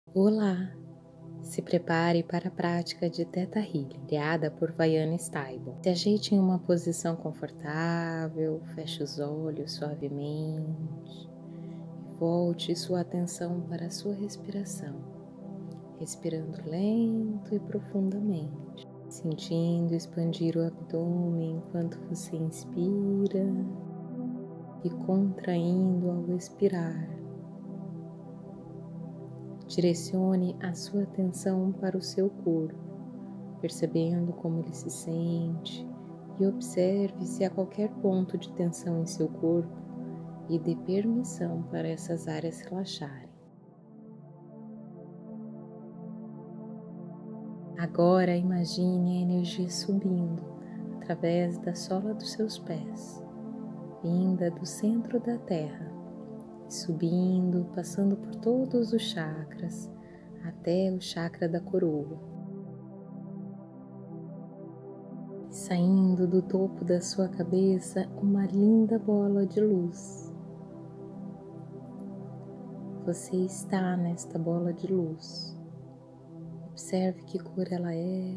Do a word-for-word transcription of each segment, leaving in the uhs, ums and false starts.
Olá! Se prepare para a prática de Theta Healing, criada por Vaiana Stable. Se ajeite em uma posição confortável, feche os olhos suavemente e volte sua atenção para a sua respiração, respirando lento e profundamente, sentindo expandir o abdômen enquanto você inspira e contraindo ao expirar. Direcione a sua atenção para o seu corpo, percebendo como ele se sente, e observe se há qualquer ponto de tensão em seu corpo e dê permissão para essas áreas relaxarem. Agora imagine a energia subindo através da sola dos seus pés, vinda do centro da terra, subindo, passando por todos os chakras, até o chakra da coroa, saindo do topo da sua cabeça uma linda bola de luz. Você está nesta bola de luz. Observe que cor ela é.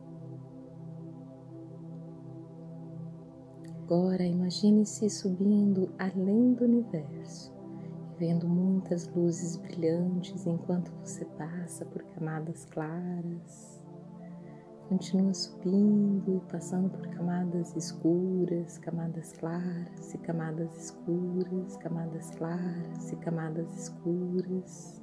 Agora imagine-se subindo além do universo, vendo muitas luzes brilhantes enquanto você passa por camadas claras. Continua subindo, passando por camadas escuras, camadas claras e camadas escuras, camadas claras e camadas escuras.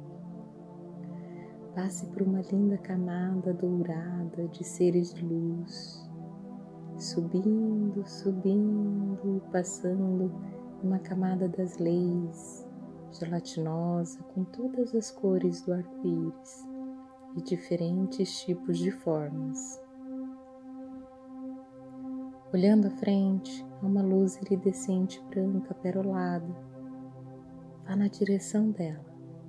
Passe por uma linda camada dourada de seres de luz, subindo, subindo, passando uma camada das leis, gelatinosa, com todas as cores do arco-íris e diferentes tipos de formas. Olhando à frente, há uma luz iridescente branca perolada. Vá na direção dela.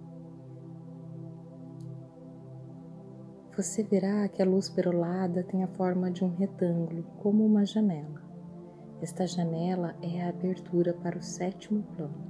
Você verá que a luz perolada tem a forma de um retângulo, como uma janela. Esta janela é a abertura para o sétimo plano.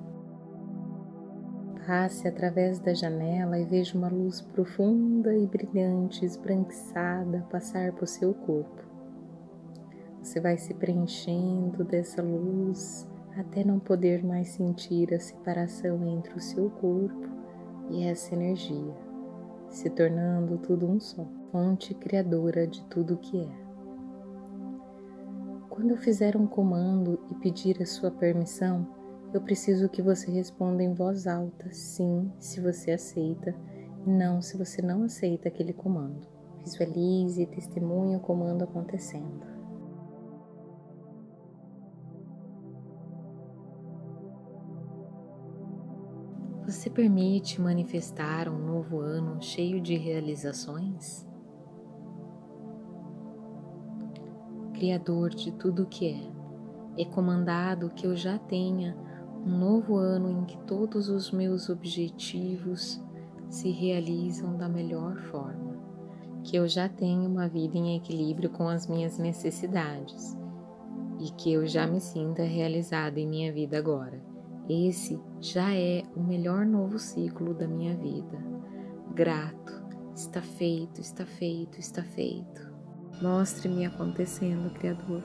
Passe através da janela e veja uma luz profunda e brilhante, esbranquiçada, passar por seu corpo. Você vai se preenchendo dessa luz até não poder mais sentir a separação entre o seu corpo e essa energia, se tornando tudo um só, fonte criadora de tudo o que é. Quando eu fizer um comando e pedir a sua permissão, eu preciso que você responda em voz alta, sim, se você aceita, e não se você não aceita aquele comando. Visualize e testemunhe o comando acontecendo. Você permite manifestar um novo ano cheio de realizações? Criador de tudo o que é, é comandado que eu já tenha um novo ano em que todos os meus objetivos se realizam da melhor forma, que eu já tenha uma vida em equilíbrio com as minhas necessidades e que eu já me sinta realizada em minha vida agora. Esse já é o melhor novo ciclo da minha vida. Grato, está feito, está feito, está feito. Mostre-me acontecendo, Criador.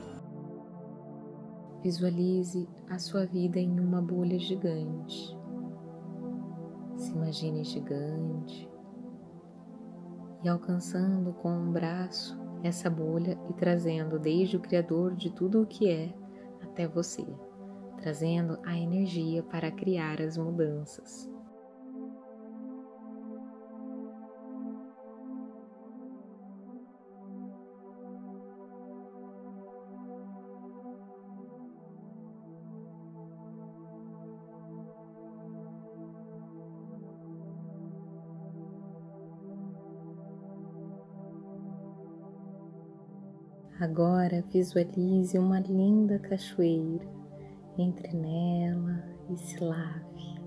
Visualize a sua vida em uma bolha gigante. Se imagine gigante e alcançando com um braço essa bolha e trazendo desde o Criador de tudo o que é até você, trazendo a energia para criar as mudanças. Agora visualize uma linda cachoeira, entre nela e se lave.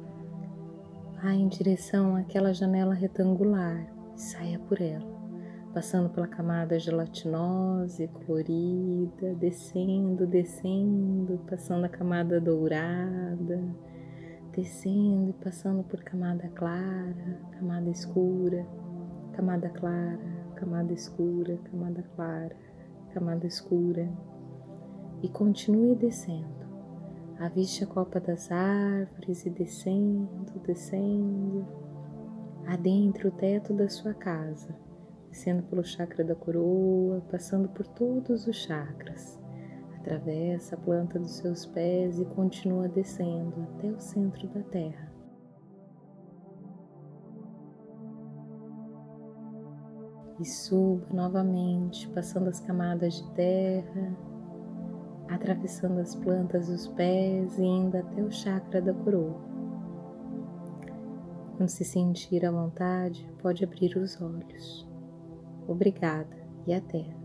Vá em direção àquela janela retangular e saia por ela, passando pela camada gelatinosa e colorida, descendo, descendo, passando a camada dourada, descendo e passando por camada clara, camada escura, camada clara, camada escura, camada clara, camada escura, e continue descendo. Aviste a copa das árvores e descendo, descendo, adentre o teto da sua casa, descendo pelo chakra da coroa, passando por todos os chakras, atravessa a planta dos seus pés e continua descendo até o centro da terra. E suba novamente, passando as camadas de terra, atravessando as plantas dos pés e indo até o chakra da coroa. Quando se sentir à vontade, pode abrir os olhos. Obrigada e até!